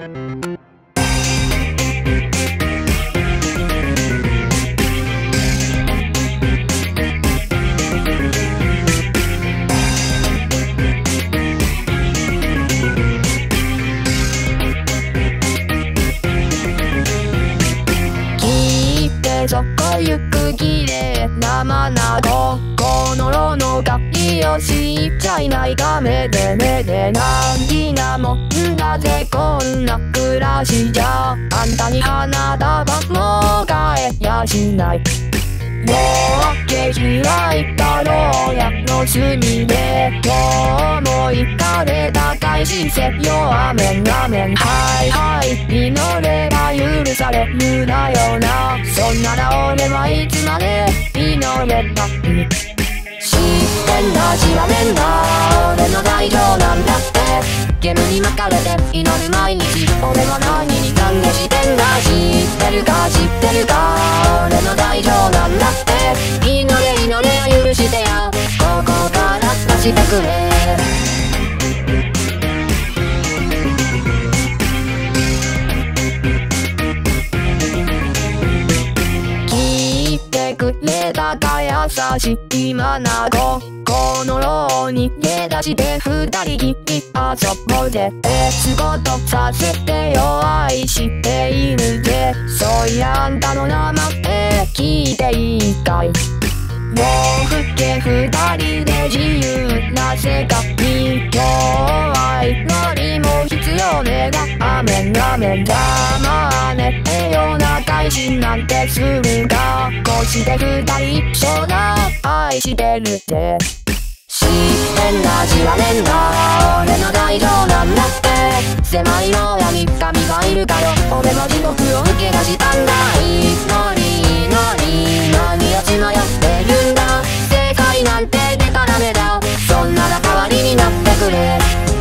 そこゆく綺麗な眼このろの鍵を知っちゃいないがめでめで難儀なもんだぜこんな暮らしじゃあんたに花束も買えやしない夜明け開いた牢屋の隅で思いかれた開始せよアメンアメンはいはい祈れば許されるだよなそんなら俺はいつまで祈ればいい知ってんだ知らねんだ俺の大丈なんだってゲームに巻かれて祈る毎日俺は何に懺悔してんだ知ってるか知ってるか俺の大丈なんだって祈れ祈れ許してやここから出してくれ聞いてくれたか優しい眼この牢に逃げ出して二人きり遊ぼうぜ仕事させてよ愛しているぜそういやあんたの名前聞いていいかい夜更け二人で自由な世界今日は祈りも必要ねがアメンアメン黙ねてような改心なんてするかこうして二人一緒だ愛してるって知ってんだ知らねんだ俺の大丈なんだって狭い牢屋に神がいるかよ俺の地獄を抜け出したんだ祈り祈り何を血迷ってるんだ世界なんてでたらめだそんなら代わりになってくれ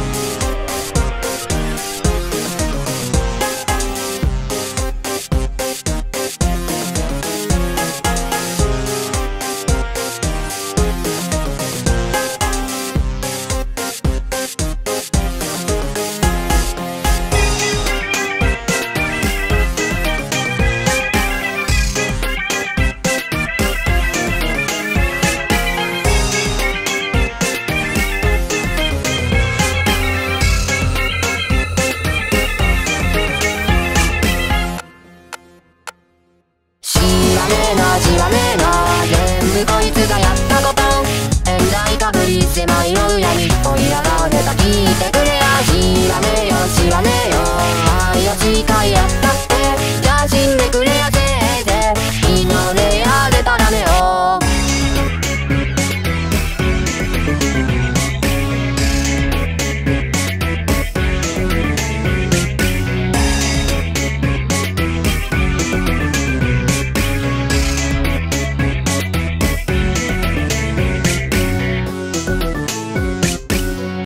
知らねえな全部こいつがやったこと冤罪かぶり狭い牢屋に追いやられた聞いてくれや知らねえ